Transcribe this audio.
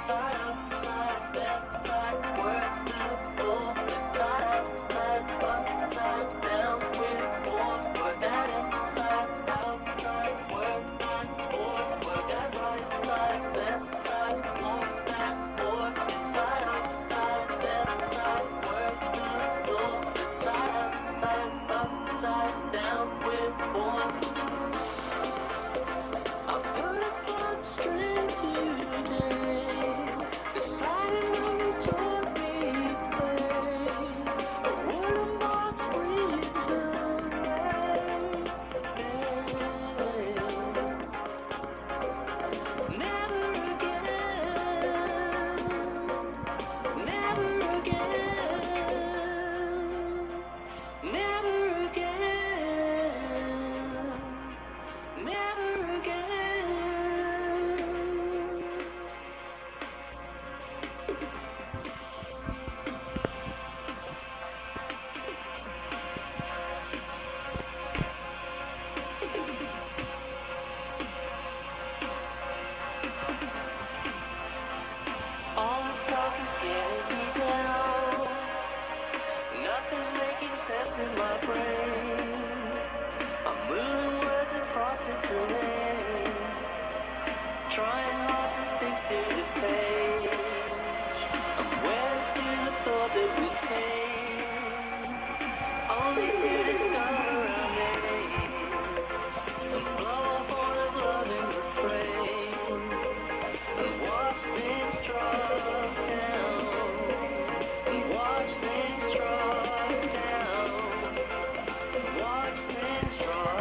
All this talk is getting me down. Nothing's making sense in my brain. I'm moving words across the terrain, trying hard to fix to the page. I'm wedded to the thought that we came, only to discover our names, and blow up on a loving refrain, and watch things drop down, and watch things drop down, and watch things drop down.